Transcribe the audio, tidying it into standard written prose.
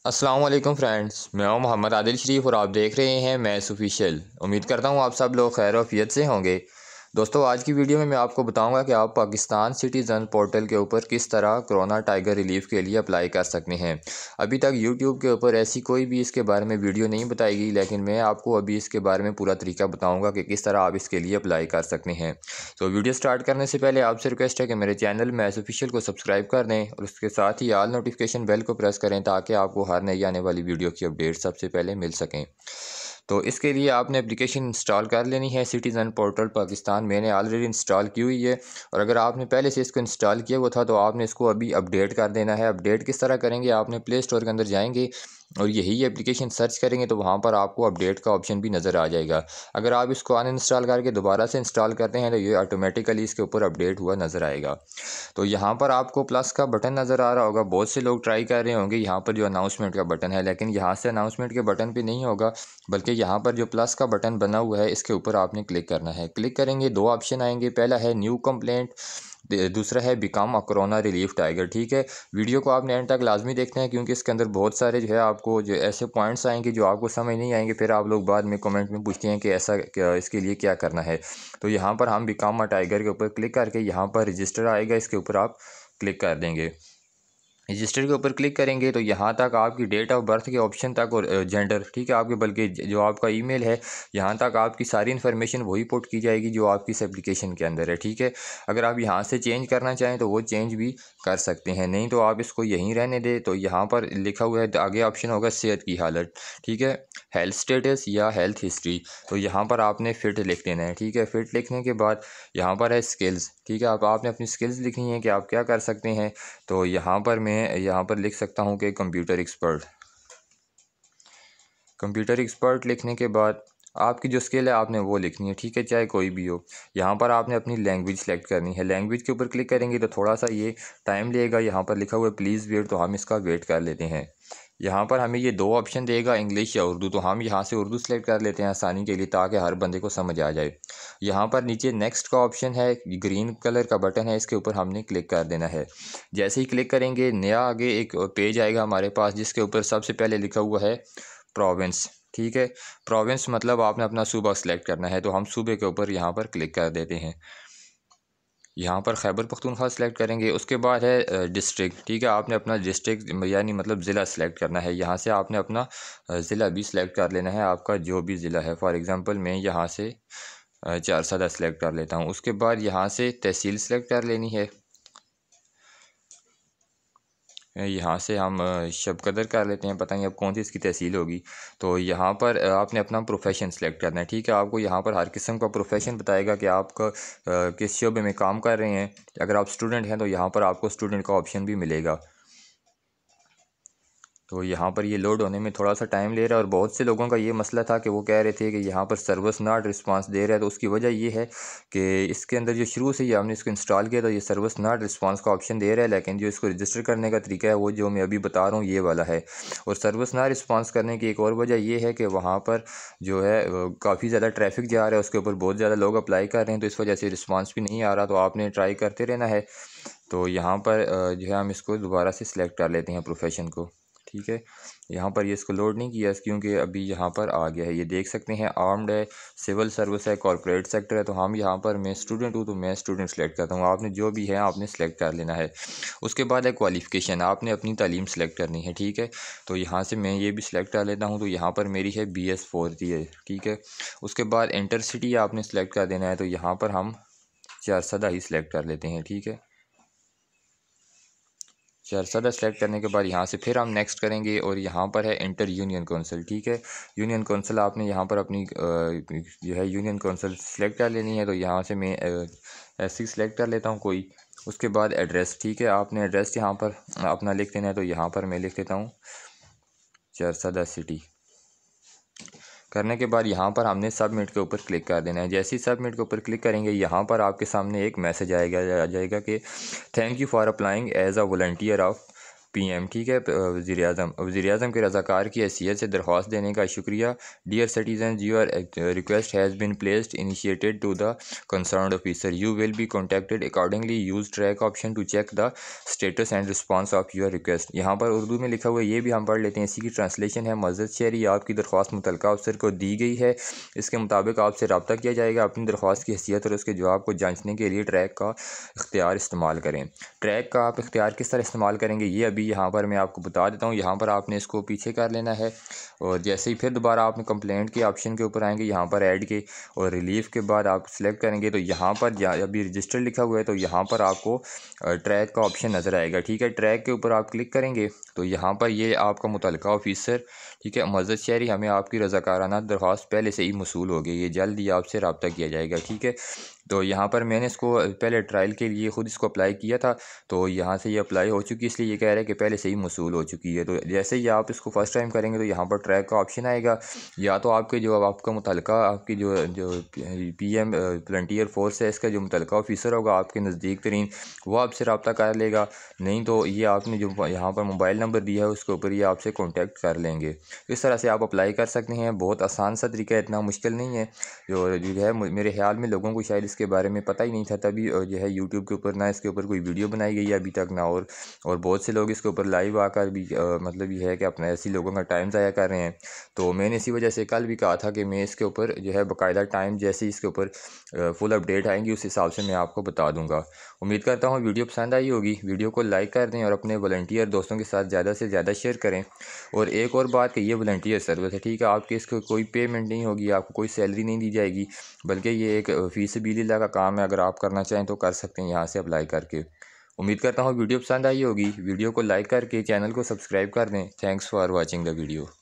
अस्सलाम वालेकुम फ्रेंड्स, मैं हूं मोहम्मद आदिल शरीफ और आप देख रहे हैं मैथ्स ऑफिशियल। उम्मीद करता हूं आप सब लोग खैर आफियत से होंगे। दोस्तों, आज की वीडियो में मैं आपको बताऊंगा कि आप पाकिस्तान सिटीज़न पोर्टल के ऊपर किस तरह कोरोना टाइगर रिलीफ के लिए अप्लाई कर सकते हैं। अभी तक यूट्यूब के ऊपर ऐसी कोई भी इसके बारे में वीडियो नहीं बताई गई, लेकिन मैं आपको अभी इसके बारे में पूरा तरीका बताऊँगा कि किस तरह आप इसके लिए अप्लाई कर सकते हैं। तो वीडियो स्टार्ट करने से पहले आपसे रिक्वेस्ट है कि मेरे चैनल मैथ्स ऑफिशियल को सब्सक्राइब कर दें और उसके साथ ही ऑल नोटिफिकेशन बेल को प्रेस करें ताकि आपको हर नई आने वाली वीडियो की अपडेट सबसे पहले मिल सकें। तो इसके लिए आपने एप्लीकेशन इंस्टॉल कर लेनी है सिटीज़न पोर्टल पाकिस्तान। मैंने ऑलरेडी इंस्टॉल की हुई है और अगर आपने पहले से इसको इंस्टॉल किया हुआ था तो आपने इसको अभी अपडेट कर देना है। अपडेट किस तरह करेंगे, आपने प्ले स्टोर के अंदर जाएंगे और यही एप्लीकेशन सर्च करेंगे तो वहाँ पर आपको अपडेट का ऑप्शन भी नज़र आ जाएगा। अगर आप इसको अनइंस्टॉल करके दोबारा से इंस्टॉल करते हैं तो ये ऑटोमेटिकली इसके ऊपर अपडेट हुआ नज़र आएगा। तो यहाँ पर आपको प्लस का बटन नज़र आ रहा होगा। बहुत से लोग ट्राई कर रहे होंगे यहाँ पर जो अनाउंसमेंट का बटन है, लेकिन यहाँ से अनाउंसमेंट के बटन पे नहीं होगा, बल्कि यहाँ पर जो प्लस का बटन बना हुआ है इसके ऊपर आपने क्लिक करना है। क्लिक करेंगे दो ऑप्शन आएंगे, पहला है न्यू कंप्लेंट, दूसरा है become a corona relief tiger. ठीक है, वीडियो को आपने एंड तक लाजमी देखना है क्योंकि इसके अंदर बहुत सारे जो है आपको जो ऐसे पॉइंट्स आएंगे जो आपको समझ नहीं आएंगे, फिर आप लोग बाद में कमेंट में पूछते हैं कि ऐसा क्या इसके लिए क्या करना है। तो यहाँ पर हम बिकम अ टाइगर के ऊपर क्लिक करके यहाँ पर रजिस्टर आएगा, इसके ऊपर आप क्लिक कर देंगे। रजिस्टर के ऊपर क्लिक करेंगे तो यहाँ तक आपकी डेट ऑफ बर्थ के ऑप्शन तक और जेंडर, ठीक है, आपके बल्कि जो आपका ईमेल है यहाँ तक आपकी सारी इन्फॉर्मेशन वही पुट की जाएगी जो आपकी इस एप्लीकेशन के अंदर है। ठीक है, अगर आप यहाँ से चेंज करना चाहें तो वो चेंज भी कर सकते हैं, नहीं तो आप इसको यहीं रहने दें। तो यहाँ पर लिखा हुआ है आगे ऑप्शन होगा सेहत की हालत, ठीक है, हेल्थ स्टेटस या हेल्थ हिस्ट्री। तो यहाँ पर आपने फिट लिख देना है। ठीक है, फिट लिखने के बाद यहाँ पर है स्किल्स। ठीक है, आपने अपनी स्किल्स लिखनी है कि आप क्या कर सकते हैं। तो यहाँ पर मैं यहाँ पर लिख सकता हूँ कि कंप्यूटर एक्सपर्ट। कंप्यूटर एक्सपर्ट लिखने के बाद आपकी जो स्किल है आपने वो लिखनी है। ठीक है, चाहे कोई भी हो। यहाँ पर आपने अपनी लैंग्वेज सेलेक्ट करनी है। लैंग्वेज के ऊपर क्लिक करेंगे तो थोड़ा सा ये टाइम लेगा। यहाँ पर लिखा हुआ है प्लीज़ वेट, तो हम इसका वेट कर लेते हैं। यहाँ पर हमें ये दो ऑप्शन देगा, इंग्लिश या उर्दू, तो हम यहाँ से उर्दू सेलेक्ट कर लेते हैं आसानी के लिए ताकि हर बंदे को समझ आ जाए। यहाँ पर नीचे नेक्स्ट का ऑप्शन है, ग्रीन कलर का बटन है, इसके ऊपर हमने क्लिक कर देना है। जैसे ही क्लिक करेंगे नया आगे एक पेज आएगा हमारे पास जिसके ऊपर सबसे पहले लिखा हुआ है प्रोविंस। ठीक है, प्रोविंस मतलब आपने अपना सूबा सेलेक्ट करना है, तो हम सूबे के ऊपर यहाँ पर क्लिक कर देते हैं। यहाँ पर खैबर पख्तूनख्वा सेलेक्ट करेंगे। उसके बाद है डिस्ट्रिक्ट। ठीक है, आपने अपना डिस्ट्रिक्ट यानी मतलब ज़िला सेलेक्ट करना है। यहाँ से आपने अपना ज़िला भी सिलेक्ट कर लेना है, आपका जो भी ज़िला है। फॉर एग्ज़ाम्पल मैं यहाँ से चारसदा सेलेक्ट कर लेता हूँ। उसके बाद यहाँ से तहसील सेलेक्ट कर लेनी है। यहाँ से हम शबकदर कर लेते हैं, पता नहीं अब कौन सी इसकी तहसील होगी। तो यहाँ पर आपने अपना प्रोफेशन सेलेक्ट करना है। ठीक है, आपको यहाँ पर हर किस्म का प्रोफेशन बताएगा कि आपका किस शोबे में काम कर रहे हैं। अगर आप स्टूडेंट हैं तो यहाँ पर आपको स्टूडेंट का ऑप्शन भी मिलेगा। तो यहाँ पर ये लोड होने में थोड़ा सा टाइम ले रहा है और बहुत से लोगों का ये मसला था कि वो कह रहे थे कि यहाँ पर सर्विस नॉट रिस्पांस दे रहा है। तो उसकी वजह ये है कि इसके अंदर जो शुरू से ही हमने इसको इंस्टॉल किया तो ये सर्विस नॉट रिस्पांस का ऑप्शन दे रहा है, लेकिन जो इसको रजिस्टर करने का तरीका है वो जो मैं अभी बता रहा हूँ ये वाला है। और सर्विस नॉट रिस्पांस करने की एक और वजह ये है कि वहाँ पर जो है काफ़ी ज़्यादा ट्रैफिक जा रहा है, उसके ऊपर बहुत ज़्यादा लोग अप्लाई कर रहे हैं, तो इस वजह से रिस्पॉन्स भी नहीं आ रहा। तो आपने ट्राई करते रहना है। तो यहाँ पर जो है हम इसको दोबारा से सिलेक्ट कर लेते हैं प्रोफेशन को। ठीक है, यहाँ पर ये इसको लोड नहीं किया क्योंकि अभी यहाँ पर आ गया है, ये देख सकते हैं आर्म्ड है, सिविल सर्विस है, कॉर्पोरेट सेक्टर है। तो हम यहाँ पर मैं स्टूडेंट हूँ तो मैं स्टूडेंट सेलेक्ट करता हूँ। आपने जो भी है आपने सेलेक्ट कर लेना है। उसके बाद है क्वालिफ़िकेशन, आपने अपनी तालीम सेलेक्ट करनी है। ठीक है, तो यहाँ से मैं ये भी सिलेक्ट कर लेता हूँ। तो यहाँ पर मेरी है BS 4 है। ठीक है, उसके बाद इंटर सिटी आपने सेलेक्ट कर देना है। तो यहाँ पर हम चारसदा ही सिलेक्ट कर लेते हैं। ठीक है, चारसदा सेलेक्ट करने के बाद यहाँ से फिर हम नेक्स्ट करेंगे और यहाँ पर है इंटर यूनियन कौंसिल। ठीक है, यूनियन कौंसिल आपने यहाँ पर अपनी जो है यूनियन कौंसिल सेलेक्ट कर लेनी है। तो यहाँ से मैं ऐसी सेलेक्ट कर लेता हूँ कोई। उसके बाद एड्रेस, ठीक है, आपने एड्रेस यहाँ पर अपना लिख देना है। तो यहाँ पर मैं लिख देता हूँ चारसदा सिटी। करने के बाद यहाँ पर हमने सबमिट के ऊपर क्लिक कर देना है। जैसे ही सबमिट के ऊपर क्लिक करेंगे यहाँ पर आपके सामने एक मैसेज आ जाएगा कि thank you for applying as a volunteer of PM, ठीक है, वज़ीर-ए-आज़म के रज़ाकार की हैसियत से दरख्वास्त देने का शुक्रिया। Dear citizen, your request has been placed initiated to the concerned officer, you will be contacted accordingly, use track option to check the status and response of your request. यहाँ पर उर्दू में लिखा हुआ है, ये भी हम पढ़ लेते हैं। इसी की ट्रांसलेशन है, मज़द शहरी, आपकी दरख्वास्त मुतल्लिका अफसर को दी गई है। इसके मुताबिक आपसे रब्ता किया जाएगा। अपनी दरख्वास्त की हैसियत और उसके जवाब को जाँचने के लिए ट्रैक का इख्तियार इस्तेमाल करें। ट्रैक का आप इख्तियार किस तरह इस्तेमाल करेंगे ये अभी यहाँ पर मैं आपको बता देता हूँ। यहाँ पर आपने इसको पीछे कर लेना है और जैसे ही फिर दोबारा आपने कंप्लेंट के ऑप्शन के ऊपर आएंगे, यहाँ पर ऐड के और रिलीफ के बाद आप सिलेक्ट करेंगे तो यहाँ पर अभी रजिस्टर लिखा हुआ है तो यहाँ पर आपको ट्रैक का ऑप्शन नज़र आएगा। ठीक है, ट्रैक के ऊपर आप क्लिक करेंगे तो यहाँ पर ये आपका मुतल्लिका ऑफिसर, ठीक है, मज़द शहरी, हमें आपकी रज़ाकाराना दरख्वास्त पहले से ही मसूल हो गई, ये जल्द ही आपसे रब्ता किया जाएगा। ठीक है, तो यहाँ पर मैंने इसको पहले ट्रायल के लिए ख़ुद इसको अप्लाई किया था तो यहाँ से ये अप्लाई हो चुकी है, इसलिए ये कह रहा है कि पहले से ही मसूल हो चुकी है। तो जैसे ही आप इसको फर्स्ट टाइम करेंगे तो यहाँ पर ट्रैक का ऑप्शन आएगा, या तो आपके जो आपका मुतल्लिका आपकी जो PM वॉलंटियर फोर्स है इसका जो मुतल्लिका ऑफिसर होगा आपके नज़दीक तरीन, वो आपसे रब्ता कर लेगा। नहीं तो ये आपने जो यहाँ पर मोबाइल नंबर दिया है उसके ऊपर ये आपसे कॉन्टैक्ट कर लेंगे। इस तरह से आप अप्लाई कर सकते हैं। बहुत आसान सा तरीका है, इतना मुश्किल नहीं है। जो है मेरे ख्याल में लोगों को शायद इसके बारे में पता ही नहीं था, तभी जो है यूट्यूब के ऊपर ना इसके ऊपर कोई वीडियो बनाई गई है अभी तक ना, और बहुत से लोग इसके ऊपर लाइव आकर भी मतलब ये है कि अपना ऐसी लोगों का टाइम ज़ाया कर रहे हैं। तो मैंने इसी वजह से कल भी कहा था कि मैं इसके ऊपर जो है बाकायदा टाइम जैसे इसके ऊपर फुल अपडेट आएंगी उस हिसाब से मैं आपको बता दूंगा। उम्मीद करता हूँ वीडियो पसंद आई होगी। वीडियो को लाइक कर दें और अपने वॉलंटियर दोस्तों के साथ ज़्यादा से ज़्यादा शेयर करें। और एक और बात कि ये वॉलंटियर सर्विस है, ठीक है, आपके इसको कोई पेमेंट नहीं होगी, आपको कोई सैलरी नहीं दी जाएगी, बल्कि ये एक फ़ी सबिलिल्लाह का काम है। अगर आप करना चाहें तो कर सकते हैं यहाँ से अप्लाई करके। उम्मीद करता हूँ वीडियो पसंद आई होगी। वीडियो को लाइक करके चैनल को सब्सक्राइब कर दें। Thanks for watching the video.